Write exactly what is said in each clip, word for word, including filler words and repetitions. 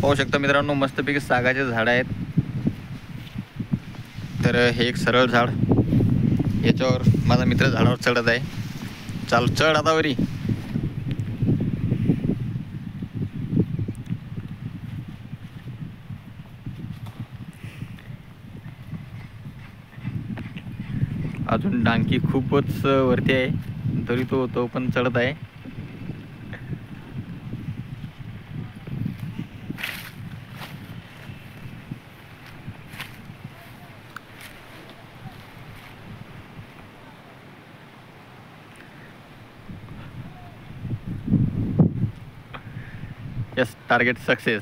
पाहू शकता मित्रांनो, मस्तपैकी सागाचे झाड आहेत. तर हे एक सरळ झाड, याच्यावर माझा मित्र झाडावर चढत आहे. चाल चढ आता वरी. अजून डांकी खूपच वरती आहे, तरी तो तो पण चढत आहे. Yes, target success.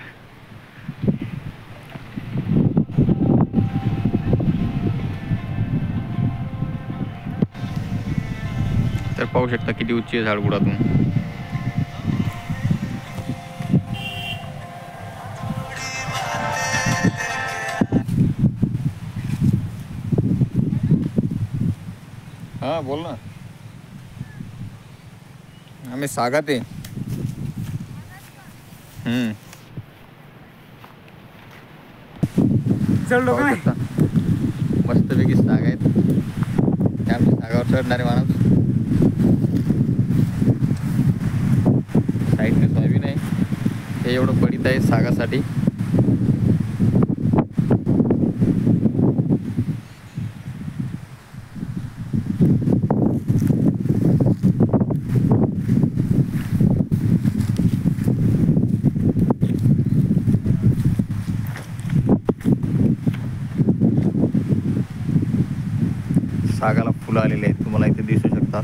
तर पाहू शकता किती उंची आहे झाड बुडातून. हा बोल ना. आम्ही सागात आहे. हम्म चढलो का नाही? मस्तपैकी साग आहेत. त्या सागावर चढणारे माणूस. साईडने सोयाबीन आहे. हे एवढं पडीत आहे सागासाठी. सागाला फुलं आलेली आहेत, तुम्हाला इथे दिसू शकतात.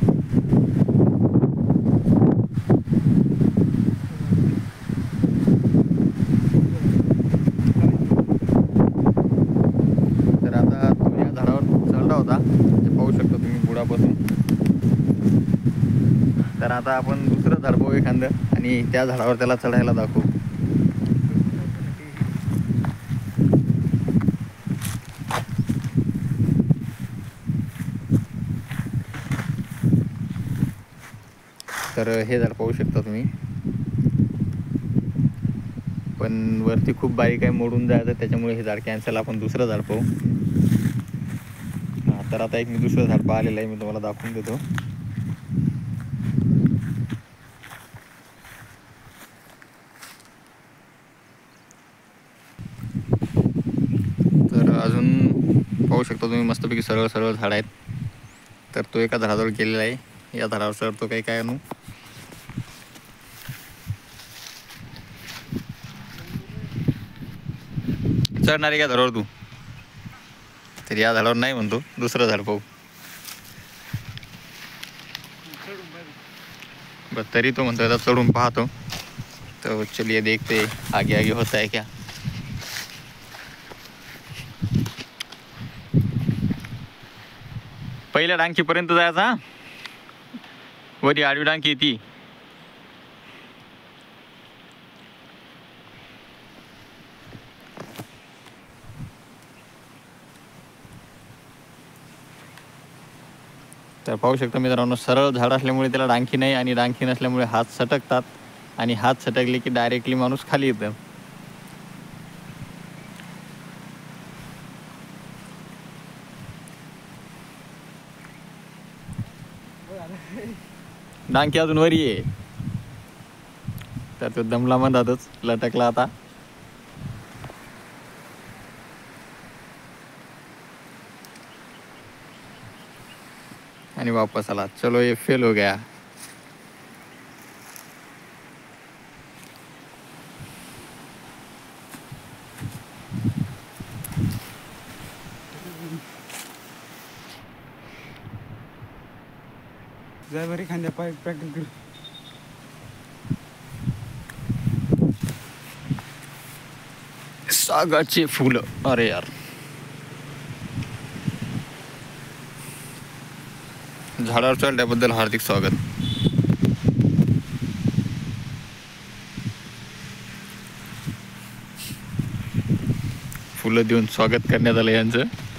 तर आता तुम्ही या झाडावर चढला होता, हे पाहू शकता तुम्ही बुडापासून. तर आता आपण दुसरं झाड पाहू एखादं, आणि त्या झाडावर त्याला चढायला दाखवू. तर हे झाड पाहू शकता तुम्ही, पण वरती खूप बारीक आहे, मोडून जायचं, त्याच्यामुळे हे झाड कॅन्सल. आपण दुसरं झाड पाहू. हां, तर आता एक मी दुसरं झाड पाहिलेलं आहे, मी तुम्हाला दाखवून देतो. तर अजून पाहू शकता तुम्ही, मस्तपैकी सरळ सरळ झाड आहेत. तर तो एका झाडाजवळ गेलेला आहे. या झाडावर चढतो काही काय आणू. चढणार आहे का झाडावर तू? तर या झाडावर नाही म्हणतो, दुसरं झाड पाहू. बस तरी तो म्हणतो आता चढून पाहतो. तो चलिए देखते आगे आगे होता है क्या. पहिल्या डांकीपर्यंत जायचा. वरी आडवी डांकी ती. तर पाहू शकता मित्रांनो, सरळ झाड असल्यामुळे त्याला डांकी नाही, आणि डांकी नसल्यामुळे हात सटकतात, आणि हात सटकले की डायरेक्टली माणूस खाली येतं. डांकी अजून वरी आहे. तर तो दमला म्हणतातच, लटकला आता. आणि वापस आला. चलो ये फेल हो गया. जाय बरी खांद्या पाय प्रॅक्टिस कर. सागाचे फुलं. अरे यार, झाडावर चढल्याबद्दल हार्दिक स्वागत. फुलं देऊन स्वागत करण्यात आलं यांचं.